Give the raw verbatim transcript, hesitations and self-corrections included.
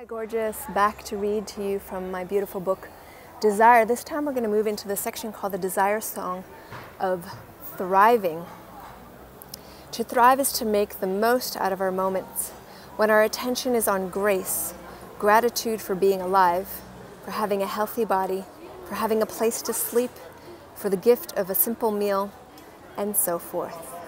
Hi gorgeous, back to read to you from my beautiful book Desire. This time we're going to move into the section called the Desire Song of Thriving. To thrive is to make the most out of our moments, when our attention is on grace, gratitude for being alive, for having a healthy body, for having a place to sleep, for the gift of a simple meal, and so forth.